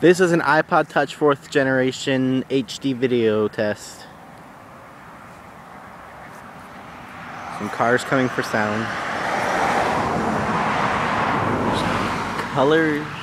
This is an iPod Touch 4th generation HD video test. Some cars coming for sound. Colors.